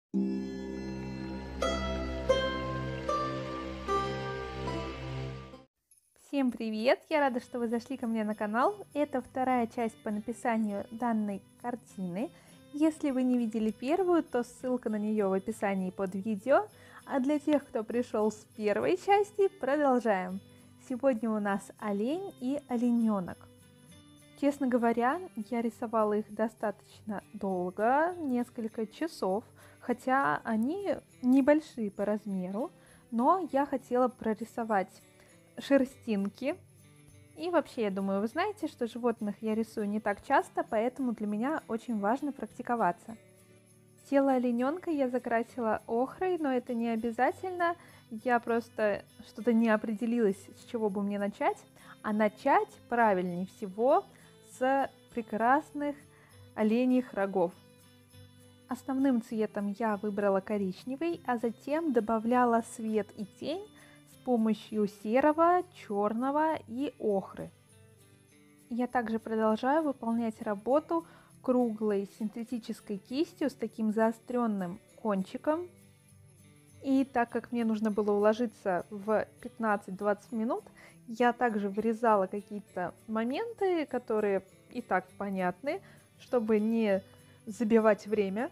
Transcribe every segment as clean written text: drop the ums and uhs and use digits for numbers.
Всем привет! Я рада, что вы зашли ко мне на канал. Это вторая часть по написанию данной картины. Если вы не видели первую, то ссылка на нее в описании под видео. А для тех, кто пришел с первой части, продолжаем. Сегодня у нас олень и олененок. Честно говоря, я рисовала их достаточно долго, несколько часов, хотя они небольшие по размеру, но я хотела прорисовать шерстинки. И вообще, я думаю, вы знаете, что животных я рисую не так часто, поэтому для меня очень важно практиковаться. Тело олененка я закрасила охрой, но это не обязательно. Я просто что-то не определилась, с чего бы мне начать. А начать правильнее всего с прекрасных оленьих рогов. Основным цветом я выбрала коричневый, а затем добавляла свет и тень с помощью серого, черного и охры. Я также продолжаю выполнять работу круглой синтетической кистью с таким заостренным кончиком. И так как мне нужно было уложиться в 15-20 минут, я также вырезала какие-то моменты, которые и так понятны, чтобы не забивать время.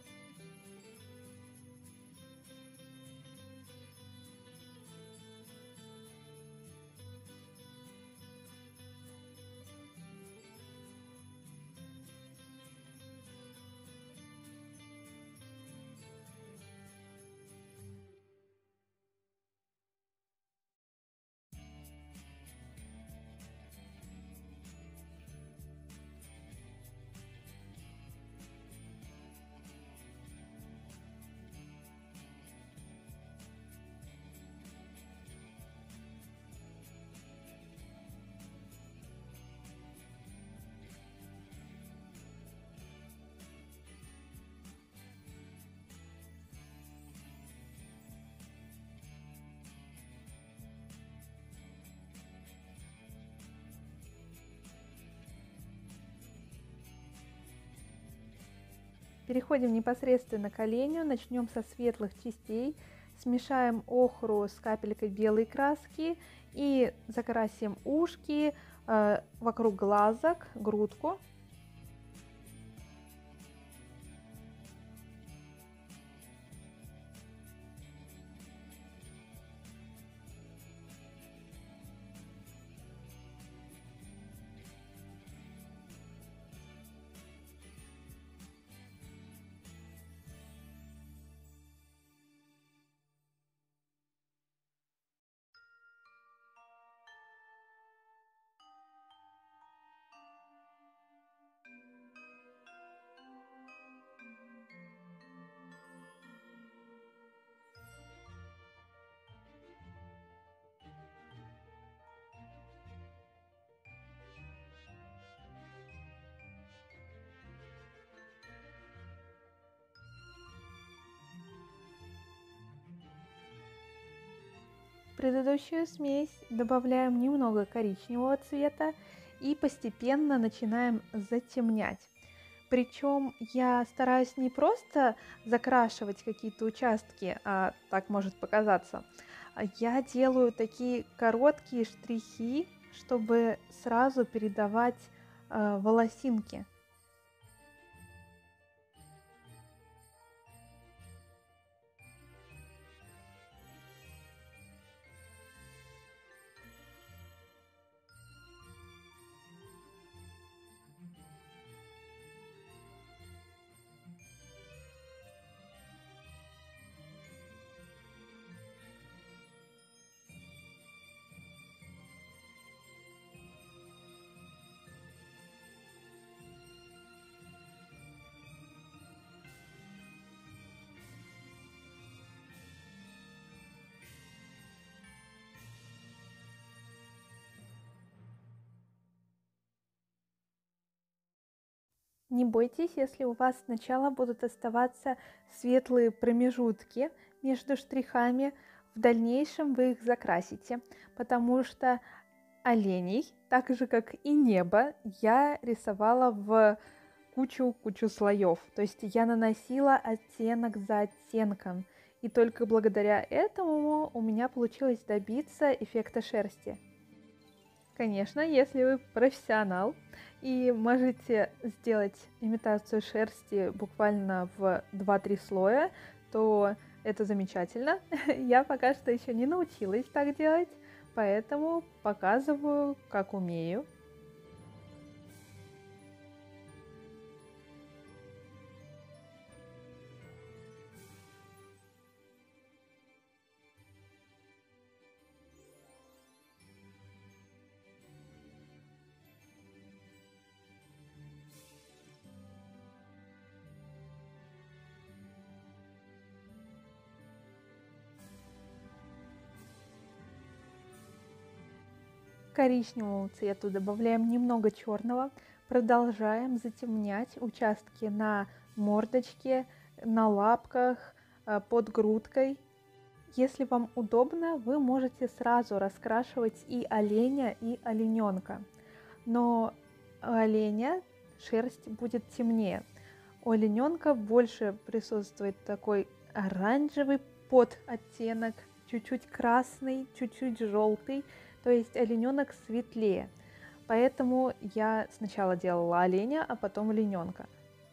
Переходим непосредственно к оленю, начнем со светлых частей, смешаем охру с капелькой белой краски и закрасим ушки, вокруг глазок, грудку. В предыдущую смесь добавляем немного коричневого цвета и постепенно начинаем затемнять. Причем я стараюсь не просто закрашивать какие-то участки, а так может показаться. Я делаю такие короткие штрихи, чтобы сразу передавать волосинки. Не бойтесь, если у вас сначала будут оставаться светлые промежутки между штрихами, в дальнейшем вы их закрасите, потому что оленей, так же как и небо, я рисовала в кучу слоев. То есть я наносила оттенок за оттенком. И только благодаря этому у меня получилось добиться эффекта шерсти. Конечно, если вы профессионал и можете сделать имитацию шерсти буквально в 2-3 слоя, то это замечательно. Я пока что еще не научилась так делать, поэтому показываю, как умею. К коричневому цвету добавляем немного черного, продолжаем затемнять участки на мордочке, на лапках, под грудкой. Если вам удобно, вы можете сразу раскрашивать и оленя, и олененка. Но у оленя шерсть будет темнее. У олененка больше присутствует такой оранжевый подоттенок, чуть-чуть красный, чуть-чуть желтый. То есть олененок светлее. Поэтому я сначала делала оленя, а потом олененка.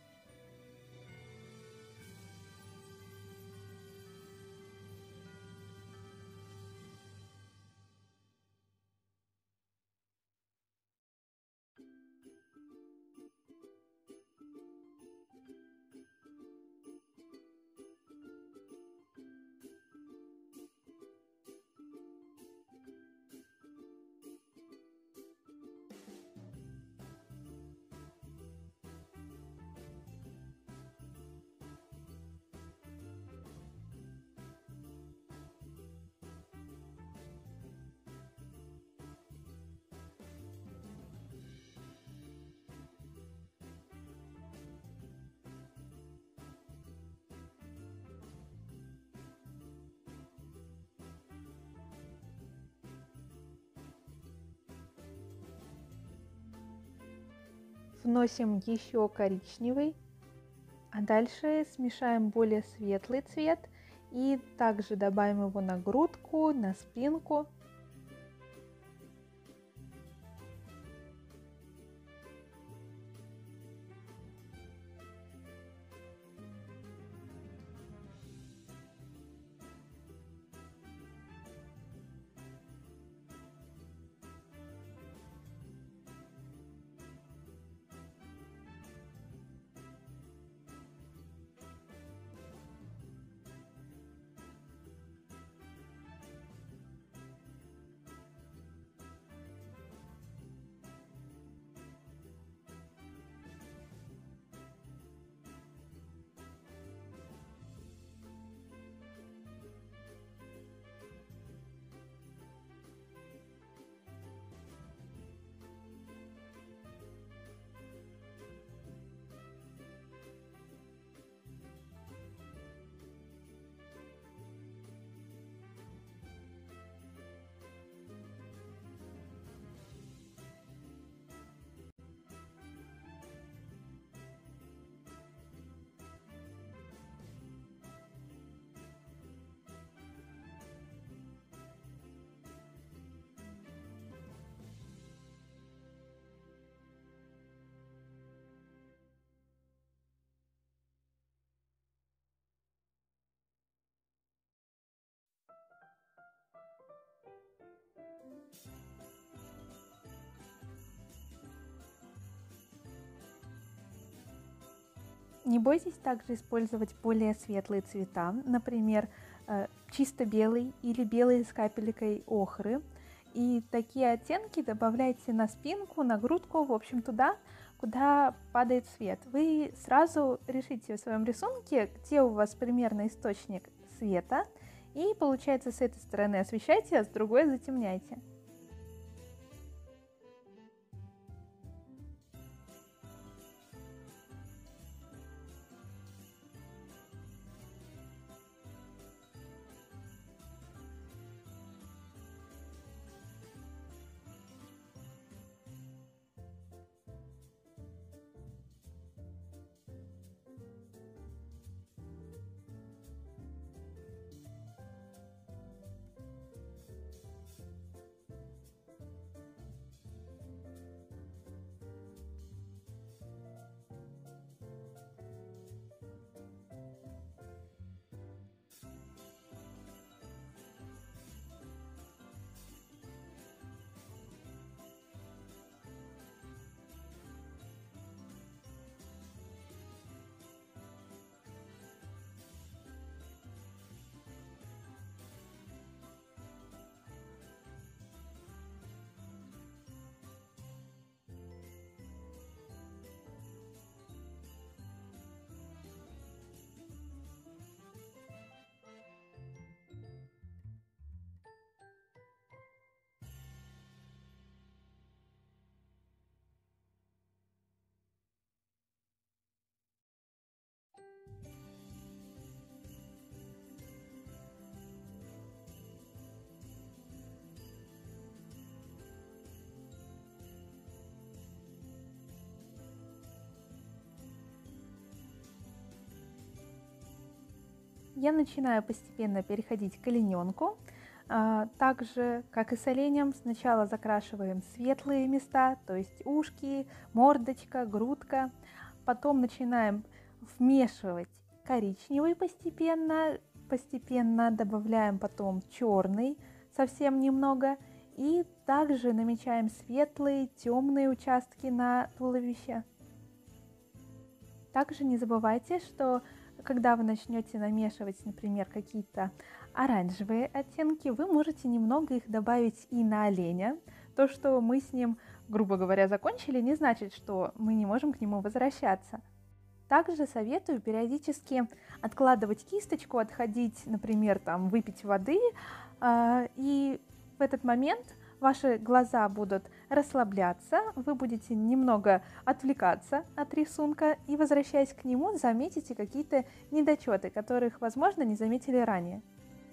Вносим еще коричневый, а дальше смешаем более светлый цвет и также добавим его на грудку, на спинку. Не бойтесь также использовать более светлые цвета, например, чисто белый или белый с капелькой охры. И такие оттенки добавляйте на спинку, на грудку, в общем, туда, куда падает свет. Вы сразу решите в своем рисунке, где у вас примерно источник света, и получается с этой стороны освещайте, а с другой затемняйте. Я начинаю постепенно переходить к олененку. Так же, как и с оленем, сначала закрашиваем светлые места, то есть ушки, мордочка, грудка. Потом начинаем вмешивать коричневый постепенно добавляем потом черный совсем немного. И также намечаем светлые, темные участки на туловище. Также не забывайте, что когда вы начнете намешивать, например, какие-то оранжевые оттенки, вы можете немного их добавить и на оленя. То, что мы с ним, грубо говоря, закончили, не значит, что мы не можем к нему возвращаться. Также советую периодически откладывать кисточку, отходить, например, выпить воды, и в этот момент ваши глаза будут расслабляться, вы будете немного отвлекаться от рисунка и, возвращаясь к нему, заметите какие-то недочеты, которых, возможно, не заметили ранее.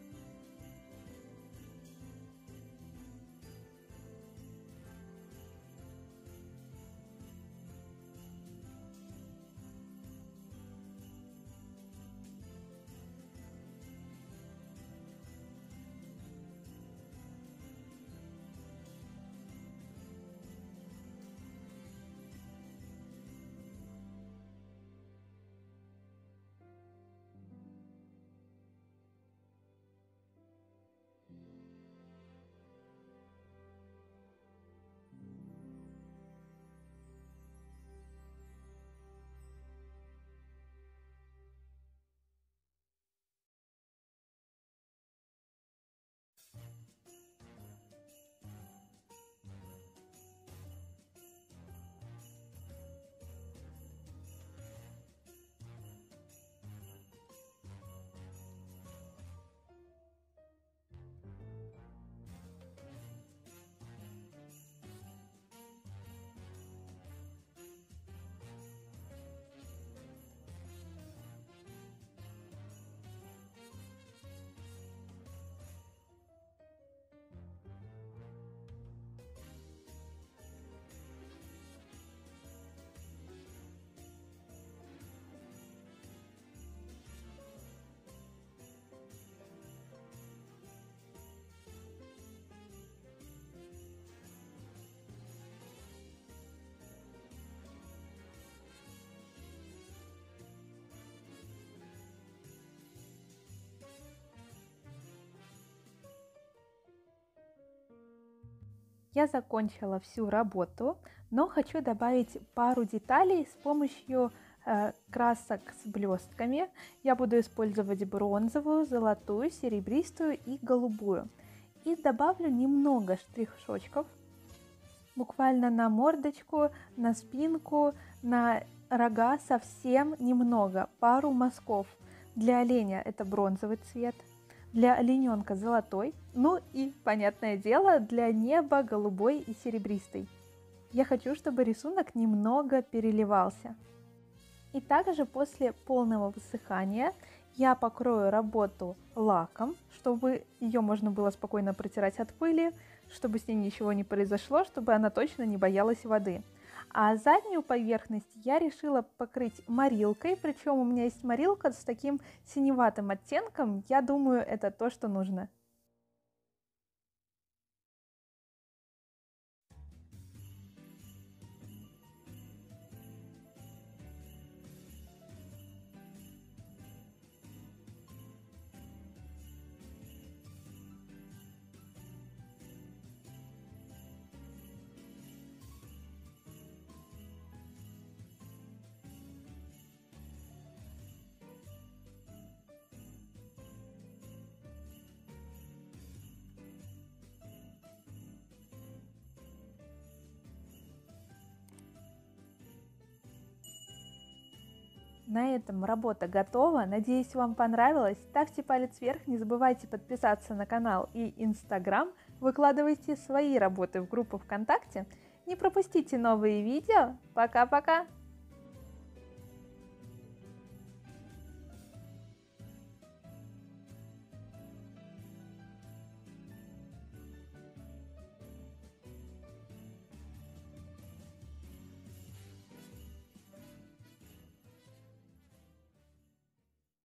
Я закончила всю работу, но хочу добавить пару деталей с помощью красок с блестками. Я буду использовать бронзовую, золотую, серебристую и голубую. И добавлю немного штришочков, буквально на мордочку, на спинку, на рога совсем немного, пару мазков. Для оленя это бронзовый цвет, для олененка золотой, ну и, понятное дело, для неба голубой и серебристый. Я хочу, чтобы рисунок немного переливался. И также после полного высыхания я покрою работу лаком, чтобы ее можно было спокойно протирать от пыли, чтобы с ней ничего не произошло, чтобы она точно не боялась воды. А заднюю поверхность я решила покрыть морилкой, причем у меня есть морилка с таким синеватым оттенком, я думаю, это то, что нужно. На этом работа готова. Надеюсь, вам понравилось. Ставьте палец вверх, не забывайте подписаться на канал и Инстаграм. Выкладывайте свои работы в группу ВКонтакте. Не пропустите новые видео. Пока-пока!